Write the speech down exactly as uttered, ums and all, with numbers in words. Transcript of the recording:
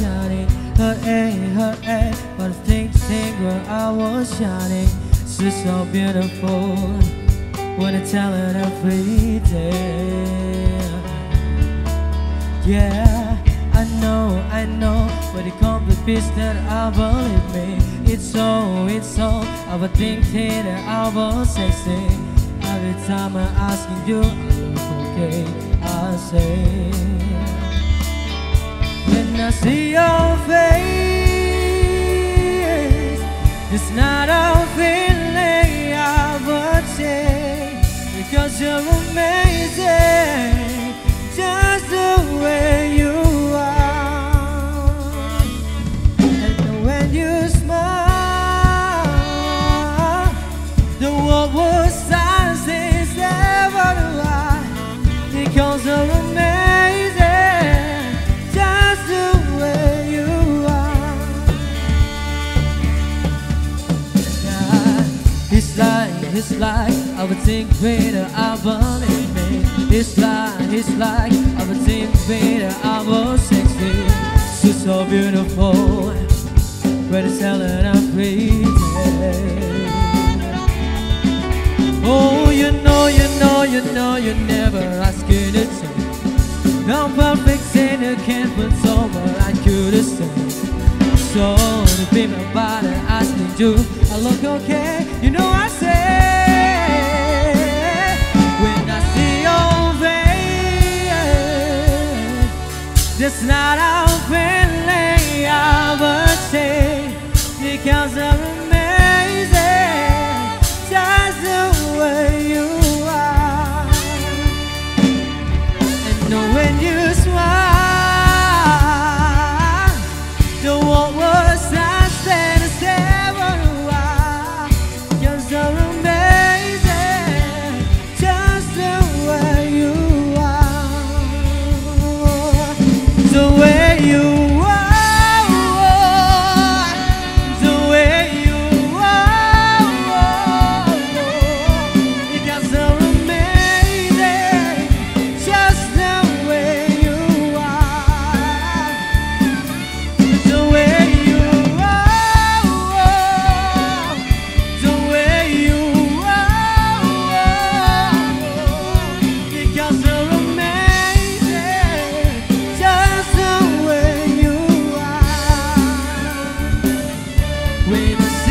shining. Her A, her A, but I think the thing where I was shining. She's so beautiful when I tell it every day. Yeah, I know, I know, but it can't be peace that I believe me. It's so, it's so, I would think that I was sexy. Every time I'm asking you, I look okay, I say. When I see your face, it's not a feeling I would say, because you're amazing, just the way you are. And when you smile, the world was silent since ever to lie, because you're amazing, just the way you are. Yeah, it's like, it's like I would think better, I believe me. It's like, it's like I would think better, I was sexy. She's so beautiful when it's telling every day. Oh, you know, you know, you know, you never asking to say. I'm perfect and you can't put so much I could have said. So to be my body asking you, I look okay, you know I say. When I see your face, that's not a feeling I would say, because I'm amazing, just the way you are. And when you smile, the world was silent and it's never a while, because you're amazing, just the way you are. The way you are, the way you are, because you're amazing, just the way you are. The way you are, the way you are, because you're amazing, just the way you are. When I